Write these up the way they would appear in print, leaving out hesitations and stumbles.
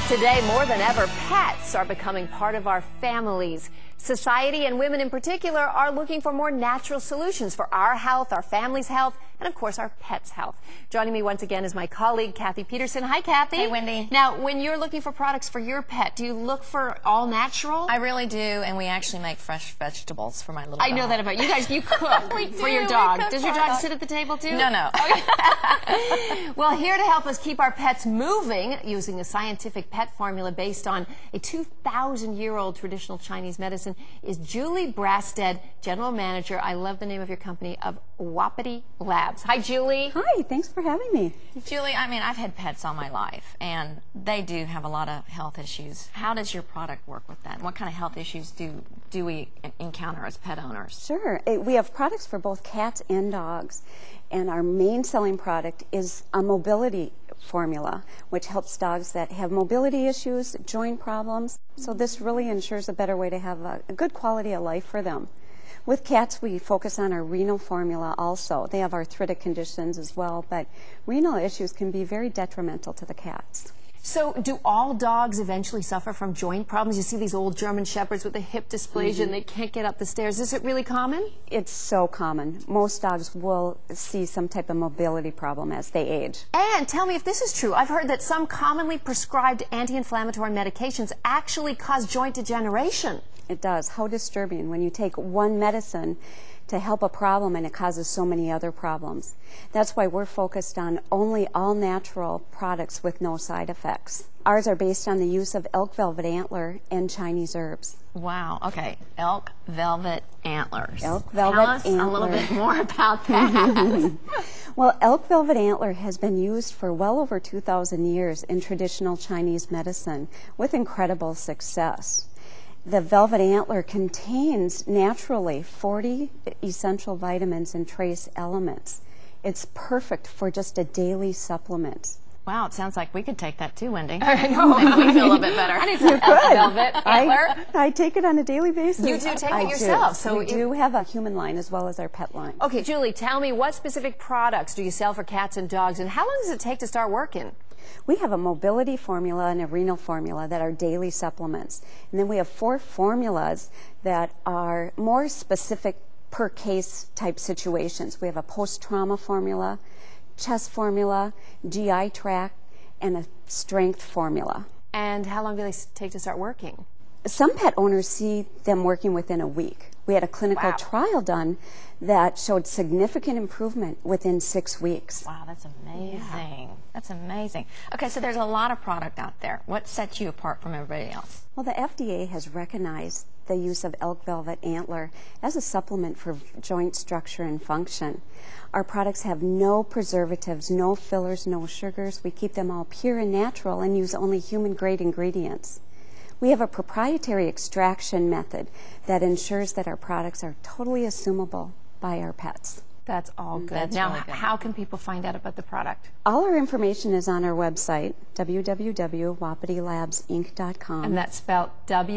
Today, more than ever, pets are becoming part of our families. Society and women in particular are looking for more natural solutions for our health, our family's health, and of course our pets' health. Joining me once again is my colleague, Kathy Peterson. Hi, Kathy. Hey, Wendy. Now, when you're looking for products for your pet, do you look for all natural? I really do, and we actually make fresh vegetables for my little dog. I know that about you guys. You cook for your dog. Does your dog sit at the table too? No, no. Okay. Well, here to help us keep our pets moving using a scientific pet formula based on a 2,000-year-old traditional Chinese medicine is Julie Brasted, General Manager, I love the name of your company, of Wapiti Labs. Hi, Julie. Hi, thanks for having me. Julie, I mean, I've had pets all my life, and they do have a lot of health issues. How does your product work with that? And what kind of health issues do we encounter as pet owners? Sure. We have products for both cats and dogs, and our main selling product is a mobility formula, which helps dogs that have mobility issues, joint problems. So this really ensures a better way to have a good quality of life for them. With cats, we focus on our renal formula also. They have arthritic conditions as well, but renal issues can be very detrimental to the cats. So do all dogs eventually suffer from joint problems? You see these old German Shepherds with the hip dysplasia and they can't get up the stairs. Is it really common? It's so common. Most dogs will see some type of mobility problem as they age. And tell me if this is true. I've heard that some commonly prescribed anti-inflammatory medications actually cause joint degeneration. It does. How disturbing when you take one medicine to help a problem and it causes so many other problems. That's why we're focused on only all-natural products with no side effects. Ours are based on the use of elk velvet antler and Chinese herbs. Wow. Okay. Elk velvet antlers. Elk velvet Tell us antler. a little bit more about that. Well, elk velvet antler has been used for well over 2,000 years in traditional Chinese medicine with incredible success. The velvet antler contains naturally 40 essential vitamins and trace elements. It's perfect for just a daily supplement. Wow, it sounds like we could take that too, Wendy. I know. We feel a little bit better. I need some velvet antler. I take it on a daily basis. You do take it yourself. So we do have a human line as well as our pet line. Okay, Julie, tell me what specific products do you sell for cats and dogs, and how long does it take to start working? We have a mobility formula and a renal formula that are daily supplements. And then we have 4 formulas that are more specific per case type situations. We have a post-trauma formula, chest formula, GI tract, and a strength formula. And how long do they take to start working? Some pet owners see them working within a week. We had a clinical trial done that showed significant improvement within 6 weeks. Wow, that's amazing. Yeah. That's amazing. Okay, so there's a lot of product out there. What sets you apart from everybody else? Well, the FDA has recognized the use of elk velvet antler as a supplement for joint structure and function. Our products have no preservatives, no fillers, no sugars. We keep them all pure and natural and use only human-grade ingredients. We have a proprietary extraction method that ensures that our products are totally assumable by our pets. That's all good. That's now, really good. how can people find out about the product? All our information is on our website, www.wapitilabsinc.com. And that's spelled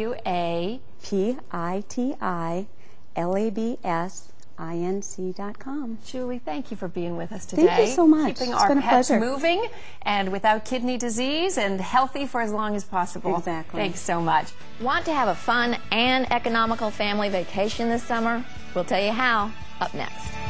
WAPITILABSINC.com. Julie, thank you for being with us today. Thank you so much. Keeping It's our been a pets pleasure. moving and without kidney disease and healthy for as long as possible. Exactly. Thanks so much. Want to have a fun and economical family vacation this summer? We'll tell you how up next.